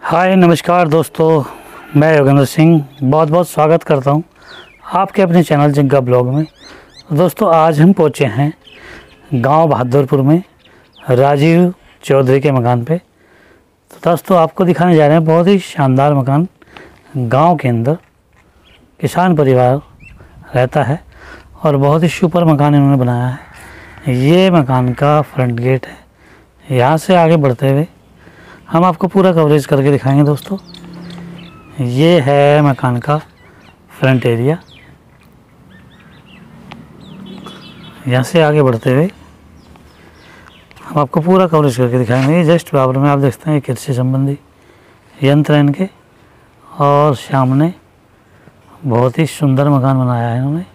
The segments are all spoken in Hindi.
हाय नमस्कार दोस्तों, मैं योगेंद्र सिंह बहुत बहुत स्वागत करता हूं आपके अपने चैनल जिंका ब्लॉग में। दोस्तों आज हम पहुंचे हैं गांव बहादुरपुर में राजीव चौधरी के मकान पे। तो दोस्तों आपको दिखाने जा रहे हैं बहुत ही शानदार मकान। गांव के अंदर किसान परिवार रहता है और बहुत ही सुपर मकान इन्होंने बनाया है। ये मकान का फ्रंट गेट है। यहाँ से आगे बढ़ते हुए हम आपको पूरा कवरेज करके दिखाएंगे। दोस्तों ये है मकान का फ्रंट एरिया। यहाँ से आगे बढ़ते हुए हम आपको पूरा कवरेज करके दिखाएंगे। जस्ट बराबर में आप देखते हैं कृषि संबंधी यंत्र हैं इनके, और सामने बहुत ही सुंदर मकान बनाया है इन्होंने।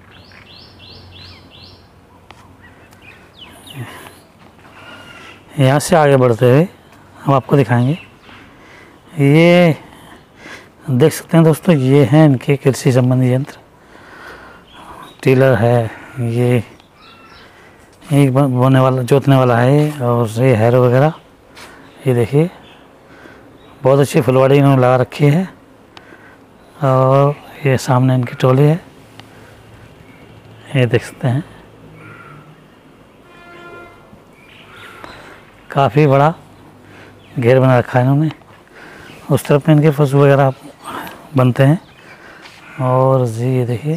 यहाँ से आगे बढ़ते हुए हम आपको दिखाएंगे। ये देख सकते हैं दोस्तों, ये हैं इनके कृषि संबंधी यंत्र। टिलर है, ये एक बोने वाला जोतने वाला है, और ये हैरो वगैरह। ये देखिए बहुत अच्छी फुलवाड़ी इन्होंने लगा रखी है। और ये सामने इनकी ट्रॉली है, ये देख सकते हैं। काफ़ी बड़ा घेर बना रखा है इन्होंने। उस तरफ में इनके पशु वगैरह बनते हैं। और जी ये देखिए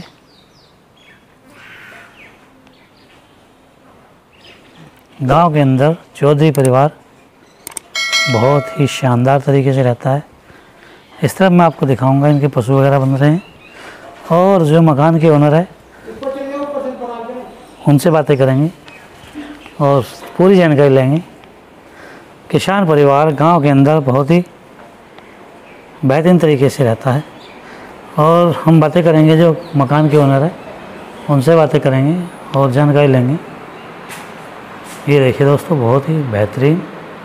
गांव के अंदर चौधरी परिवार बहुत ही शानदार तरीके से रहता है। इस तरफ मैं आपको दिखाऊंगा इनके पशु वगैरह बन रहे हैं। और जो मकान के ओनर है उनसे बातें करेंगे और पूरी जानकारी लेंगे। किसान परिवार गांव के अंदर बहुत ही बेहतरीन तरीके से रहता है। और हम बातें करेंगे जो मकान के ओनर है उनसे बातें करेंगे और जानकारी लेंगे। ये देखिए दोस्तों बहुत ही बेहतरीन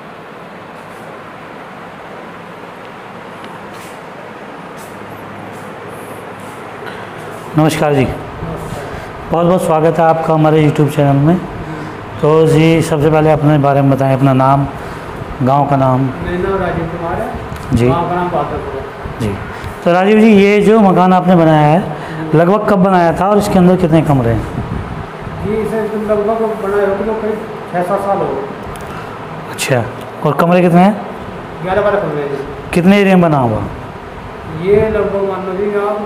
नमस्कार जी, बहुत बहुत स्वागत है आपका हमारे यूट्यूब चैनल में। तो जी सबसे पहले अपने बारे में बताएं, अपना नाम, गांव का नाम। मेरा नाम राजीव कुमार है जी। गाँव का नाम बहादुरपुर है जी। तो राजीव जी ये जो मकान आपने बनाया है लगभग कब बनाया था और इसके अंदर कितने कमरे हैं? जी इसे लगभग बनाए हो तो करीब 6-7 साल हो गए। अच्छा, और कमरे कितने हैं? 11-12 कमरे हैं। कितने एरिया में बना हुआ? ये लगभग मान लो जी आप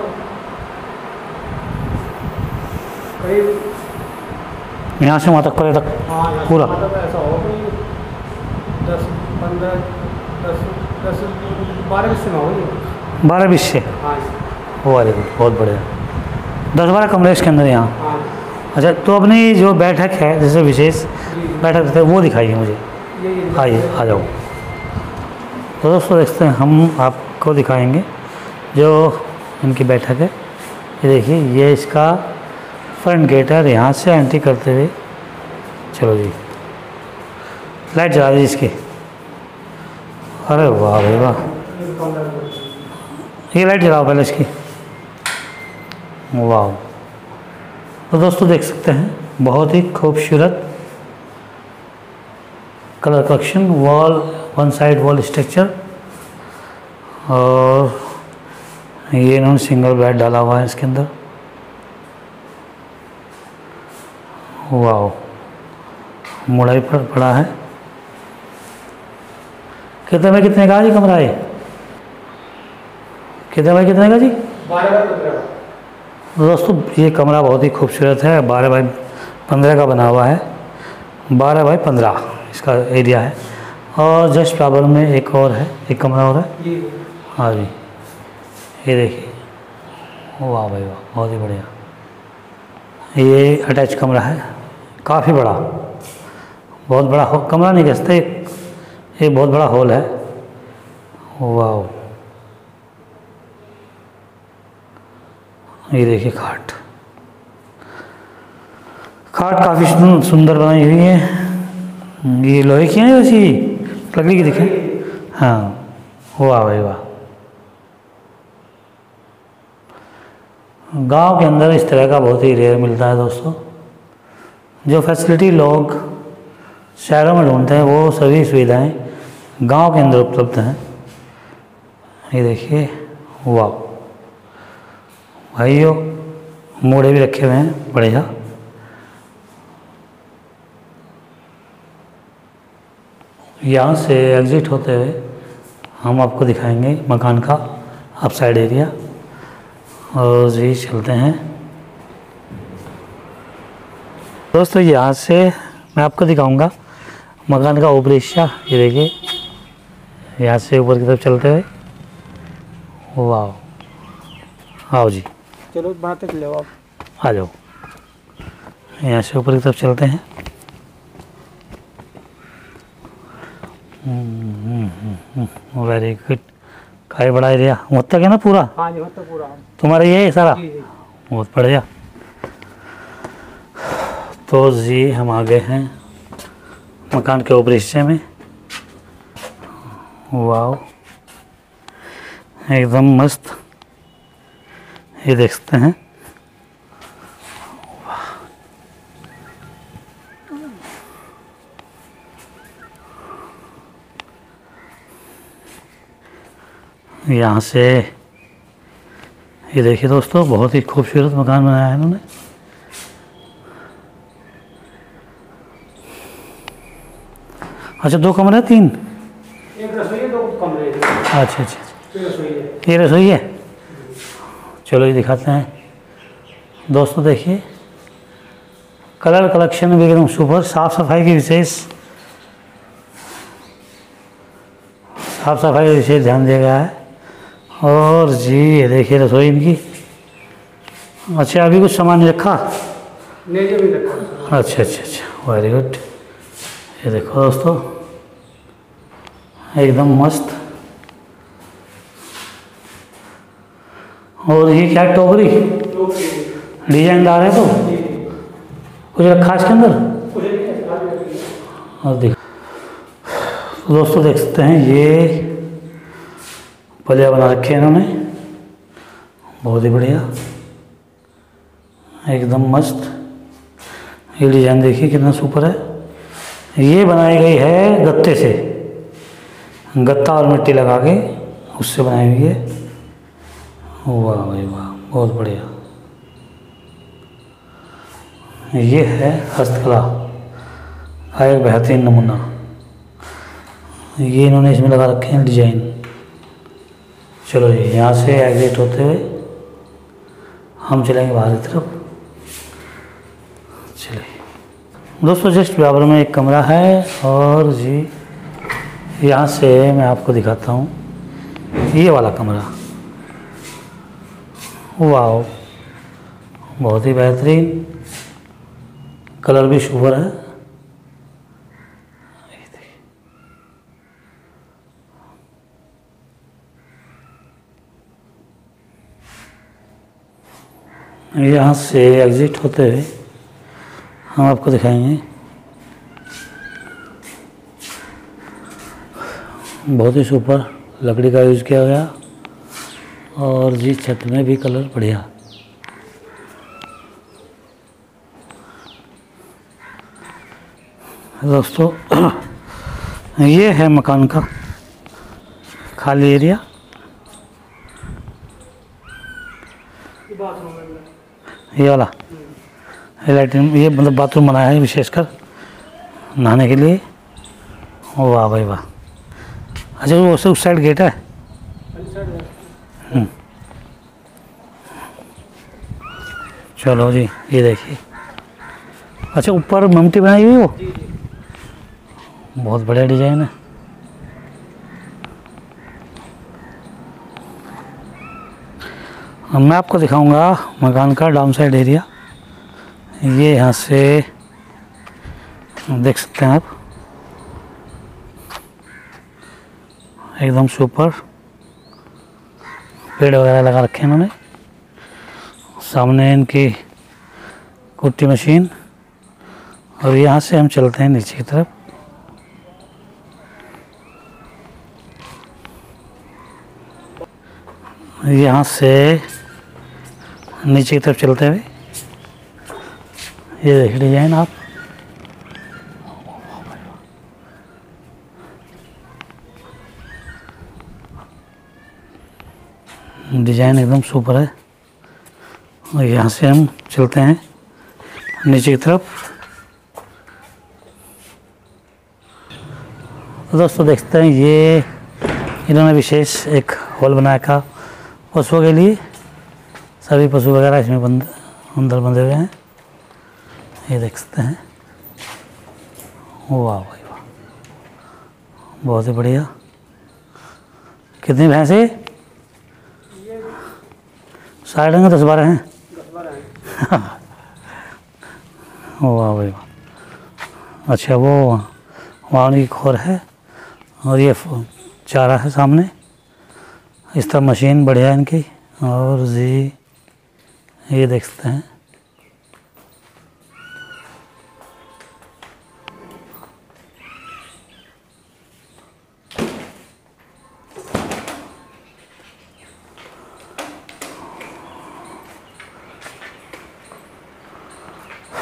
करीब यहाँ से वहाँ तक परे तक पूरा? मतलब ऐसा हो कि 10-15 10-12 विषय में हो 12-20 से? हाँ वेरी गुड, बहुत बढ़िया। 10-12 कमरे इसके अंदर यहाँ। हाँ। अच्छा, तो अपनी जो बैठक है जैसे विशेष बैठक रहते हैं वो दिखाइए मुझे। आइए आ जाओ। तो दोस्तों देखते हैं, हम आपको दिखाएंगे जो इनकी बैठक है। ये देखिए ये इसका फ्रंट गेट है। यहाँ से एंट्री करते हुए चलो जी, लाइट जला दी इसकी। अरे वाह भाई वाह, ये लाइट जलाओ पहले इसकी। वाह। तो दोस्तों देख सकते हैं बहुत ही खूबसूरत colour correction, wall one side wall structure. और ये इन्होंने सिंगल बेड डाला हुआ है इसके अंदर। वाह, मुड़ाई पर पड़ा है। कितने बाई कितने का जी कमरा है? कितने बाई कितने का जी? 12-15। दोस्तों ये कमरा बहुत ही खूबसूरत है। 12x15 का बना हुआ है। 12x15 इसका एरिया है। और जस्ट बराबर में एक और है, एक कमरा और है। हाँ जी, ये देखिए। वाह भाई वाह, बहुत ही बढ़िया। ये अटैच कमरा है, काफ़ी बड़ा, बहुत बड़ा कमरा नहीं कह सकते, एक बहुत बड़ा हॉल है। वाह, ये देखिए खाट काफ़ी सुंदर बनाई हुई है। ये लोहे की है वैसी लकड़ी की दिखे? हाँ, वाह भाई वाह। गांव के अंदर इस तरह का बहुत ही रेयर मिलता है दोस्तों। जो फैसिलिटी लोग शहरों में ढूंढते हैं वो सभी सुविधाएं गांव के अंदर उपलब्ध हैं। ये देखिए, वाह भाइयों, मोड़े भी रखे हुए हैं बढ़िया। यहाँ से एग्ज़िट होते हुए हम आपको दिखाएंगे मकान का अपसाइड एरिया, और जी चलते हैं दोस्तों। यहाँ से मैं आपको दिखाऊंगा मकान का ऊपरी हिस्सा। ये देखिए, यहाँ से ऊपर की तरफ चलते हुए, वाह, आओ जी, चलो वहाँ तक ले आप। आ जाओ। यहाँ से ऊपर की तरफ चलते हैं। Very good. काफ़ी बड़ा एरिया वहाँ तक है ना पूरा? हाँ जी, मतलब पूरा तुम्हारा ये है सारा? जी जी। बहुत बढ़िया। तो जी हम आ गए हैं मकान के ऊपरी हिस्से में। वाह, एकदम मस्त। ये देख सकते हैं, यहाँ से ये देखिए दोस्तों, बहुत ही खूबसूरत मकान बनाया है इन्होंने। अच्छा, 2 कमरे हैं? 3? एक रसोई है, 2 कमरे हैं। अच्छा अच्छा, ये रसोई है। ये रसोई है। चलो ये दिखाते हैं दोस्तों। देखिए, कलर कलेक्शन भी एकदम सुपर। साफ़ सफाई की विशेष ध्यान दिया गया है। और जी ये देखिए रसोई इनकी। अच्छा, अभी कुछ सामान नहीं रखा? नहीं जी, भी रखा। अच्छा अच्छा अच्छा, वेरी गुड। ये देखो दोस्तों, एकदम मस्त। और ये क्या, टोकरी डिजाइनदार है? तो कुछ रखा इसके अंदर? और देखो तो दोस्तों, देख सकते हैं ये पलिया बना रखे हैं इन्होंने, बहुत ही बढ़िया, एकदम मस्त। ये डिज़ाइन देखिए कितना सुपर है। ये बनाई गई है गत्ते से, गत्ता और मिट्टी लगा के उससे बनाई हुई है। वाह भाई वाह, बहुत बढ़िया। ये है हस्तकला का एक बेहतरीन नमूना। ये इन्होंने इसमें लगा रखे हैं डिजाइन। चलो जी, यहाँ से एग्जिट होते हुए हम चलेंगे बाहर की तरफ। चलिए दोस्तों, जस्ट बराबर में एक कमरा है। और जी यहाँ से मैं आपको दिखाता हूँ ये वाला कमरा। वाह, बहुत ही बेहतरीन, कलर भी सुपर है। यहाँ से एग्ज़िट होते हुए हम आपको दिखाएंगे बहुत ही सुपर लकड़ी का यूज़ किया गया। और जी छत में भी कलर बढ़िया। दोस्तों, ये है मकान का खाली एरिया। ये वाला लैट्रिन, ये मतलब बाथरूम बनाया है विशेषकर नहाने के लिए। वाह भाई वाह। अच्छा, वो उस साइड गेट है? चलो जी, ये देखिए। अच्छा, ऊपर ममटी बनाई हुई वो? बहुत बढ़िया डिजाइन है। मैं आपको दिखाऊंगा मकान का डाउन साइड एरिया। ये यहाँ से देख सकते हैं आप, एकदम सुपर। पेड़ वगैरह लगा रखे हैं इन्होंने। सामने इनकी कुट्टी मशीन। और यहाँ से हम चलते हैं नीचे की तरफ। यहाँ से नीचे की तरफ चलते हुए ये देखिए डिजाइन आप। डिज़ाइन एकदम सुपर है। और यहाँ से हम चलते हैं नीचे की तरफ। तो दोस्तों देखते हैं, ये इन्होंने विशेष एक हॉल बनाया था पशुओं के लिए। सभी पशु वगैरह इसमें अंदर बंधे हुए हैं, ये देख सकते हैं। वाह भाई वाह, बहुत ही बढ़िया। कितनी भैंस है? साइड में 10-12 हैं। 10-12 हैं। वाह भाई वाह। अच्छा, वो वहाँ की खोर है और ये चारा है सामने। इस तरह मशीन बढ़िया है इनकी। और जी ये देख सकते हैं।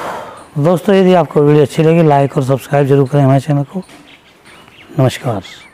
दोस्तों यदि आपको वीडियो अच्छी लगी, लाइक और सब्सक्राइब जरूर करें हमारे चैनल को। नमस्कार।